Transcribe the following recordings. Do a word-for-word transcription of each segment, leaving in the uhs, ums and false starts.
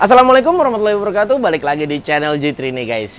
Assalamualaikum warahmatullahi wabarakatuh. Balik lagi di channel G tiga nih guys.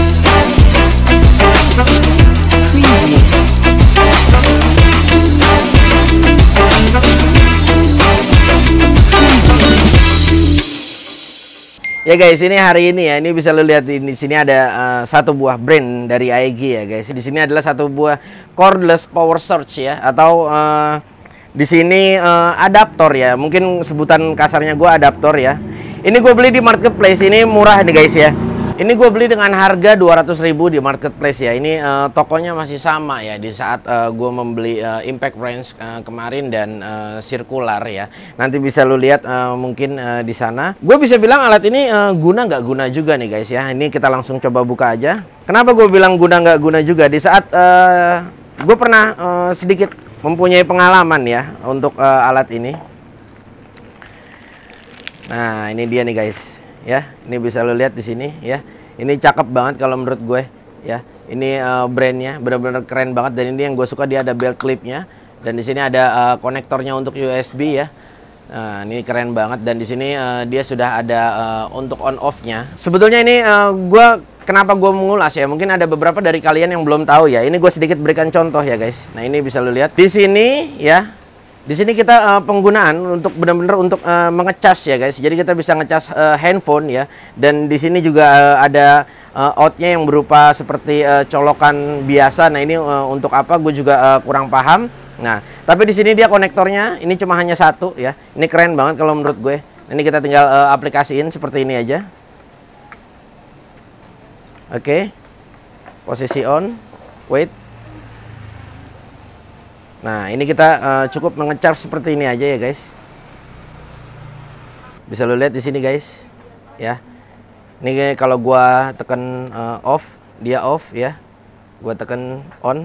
Ya guys, ini hari ini ya, ini bisa lo lihat di sini ada uh, satu buah brand dari A E G ya guys. Di sini adalah satu buah cordless power surge ya, atau uh, di sini uh, adaptor ya. Mungkin sebutan kasarnya gue adaptor ya. Ini gue beli di marketplace, ini murah nih guys ya. Ini gue beli dengan harga dua ratus ribu di marketplace ya. Ini uh, tokonya masih sama ya di saat uh, gue membeli uh, Impact Range uh, kemarin dan uh, sirkular ya. Nanti bisa lu lihat uh, mungkin uh, di sana. Gue bisa bilang alat ini uh, guna nggak guna juga nih guys ya. Ini kita langsung coba buka aja. Kenapa gue bilang guna nggak guna juga? Di saat uh, gue pernah uh, sedikit mempunyai pengalaman ya untuk uh, alat ini. Nah, ini dia nih guys. Ya, ini bisa lo lihat di sini ya. Ini cakep banget kalau menurut gue ya. Ini uh, brandnya benar-benar keren banget, dan ini yang gue suka, dia ada belt clipnya, dan di sini ada uh, konektornya untuk U S B ya. Nah, ini keren banget, dan di sini uh, dia sudah ada uh, untuk on off-nya. Sebetulnya ini uh, gue kenapa gue mengulas ya? Mungkin ada beberapa dari kalian yang belum tahu ya. Ini gue sedikit berikan contoh ya guys. Nah, ini bisa lo lihat di sini ya. Di sini kita uh, penggunaan untuk benar-benar untuk uh, mengecas ya guys. Jadi kita bisa ngecas uh, handphone ya. Dan di sini juga uh, ada uh, outnya yang berupa seperti uh, colokan biasa. Nah, ini uh, untuk apa? Gue juga uh, kurang paham. Nah, tapi di sini dia konektornya ini cuma hanya satu ya. Ini keren banget kalau menurut gue. Ini kita tinggal uh, aplikasiin seperti ini aja. Oke. Okay. Posisi on. Wait. Nah, ini kita uh, cukup mengecharge seperti ini aja ya guys. Bisa lo lihat di sini guys, ya. Ini kalau gua tekan uh, off, dia off ya. Gua tekan on.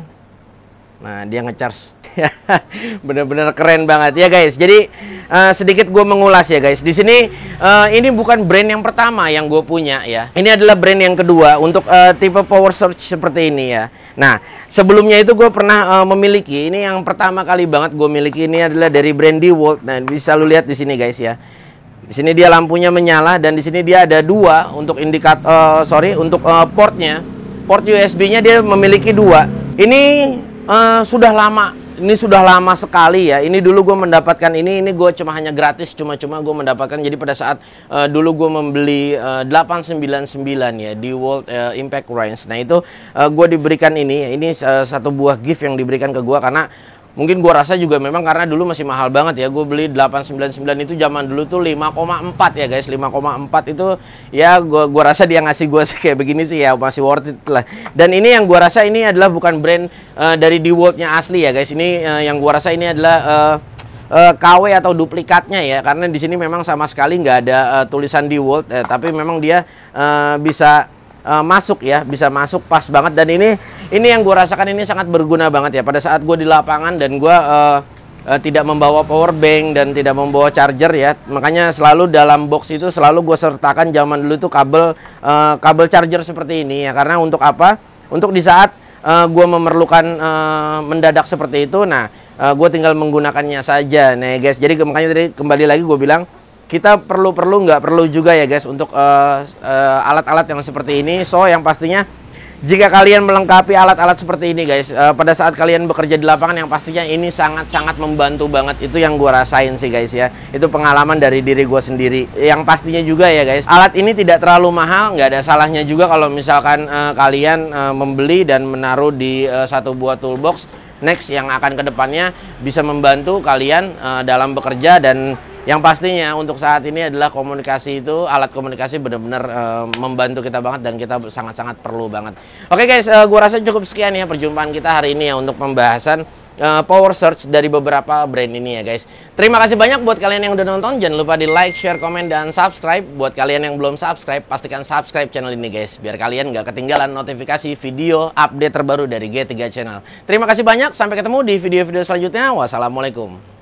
Nah, dia ngecharge. Bener-bener keren banget ya guys. Jadi uh, sedikit gue mengulas ya guys. Di sini uh, ini bukan brand yang pertama yang gue punya ya. Ini adalah brand yang kedua untuk uh, tipe power surge seperti ini ya. Nah, sebelumnya itu gue pernah uh, memiliki. Ini yang pertama kali banget gue miliki, ini adalah dari brand DeWalt. Nah, bisa lu lihat di sini guys ya. Di sini dia lampunya menyala, dan di sini dia ada dua untuk indikator, uh, sorry, untuk uh, portnya. Port U S B-nya dia memiliki dua. Ini uh, sudah lama. Ini sudah lama sekali ya. Ini dulu gue mendapatkan ini, ini gue cuma hanya gratis, cuma-cuma gue mendapatkan. Jadi pada saat uh, dulu gue membeli uh, delapan sembilan sembilan ya DeWalt uh, Impact Range. Nah itu uh, gue diberikan ini. Ini uh, satu buah gift yang diberikan ke gue, karena mungkin gue rasa juga memang karena dulu masih mahal banget ya. Gue beli delapan sembilan sembilan itu zaman dulu tuh lima koma empat ya guys. lima koma empat itu ya gue gua rasa dia ngasih gue kayak begini sih ya, masih worth it lah. Dan ini yang gue rasa ini adalah bukan brand uh, dari DeWalt-nya asli ya guys. Ini uh, yang gue rasa ini adalah uh, uh, K W atau duplikatnya ya. Karena di sini memang sama sekali nggak ada uh, tulisan DeWalt, eh, tapi memang dia uh, bisa Uh, masuk ya, bisa masuk pas banget. Dan ini ini yang gue rasakan ini sangat berguna banget ya pada saat gue di lapangan dan gue uh, uh, tidak membawa power bank dan tidak membawa charger ya. Makanya selalu dalam box itu selalu gue sertakan zaman dulu itu kabel uh, kabel charger seperti ini ya. Karena untuk apa? Untuk di saat uh, gue memerlukan uh, mendadak seperti itu, nah uh, gue tinggal menggunakannya saja. Nah guys, jadi makanya tadi kembali lagi gue bilang, kita perlu-perlu nggak perlu juga ya guys untuk alat-alat uh, uh, yang seperti ini. So yang pastinya jika kalian melengkapi alat-alat seperti ini guys, uh, pada saat kalian bekerja di lapangan, yang pastinya ini sangat-sangat membantu banget. Itu yang gue rasain sih guys ya. Itu pengalaman dari diri gue sendiri. Yang pastinya juga ya guys, alat ini tidak terlalu mahal. Nggak ada salahnya juga kalau misalkan uh, kalian uh, membeli dan menaruh di uh, satu buah toolbox next yang akan kedepannya bisa membantu kalian uh, dalam bekerja. Dan yang pastinya untuk saat ini adalah komunikasi itu, alat komunikasi benar-benar uh, membantu kita banget, dan kita sangat-sangat perlu banget. Oke guys, uh, gue rasa cukup sekian ya perjumpaan kita hari ini ya untuk pembahasan uh, power surge dari beberapa brand ini ya guys. Terima kasih banyak buat kalian yang udah nonton. Jangan lupa di like, share, komen, dan subscribe. Buat kalian yang belum subscribe, pastikan subscribe channel ini guys, biar kalian nggak ketinggalan notifikasi video update terbaru dari G tiga Channel. Terima kasih banyak, sampai ketemu di video-video selanjutnya. Wassalamualaikum.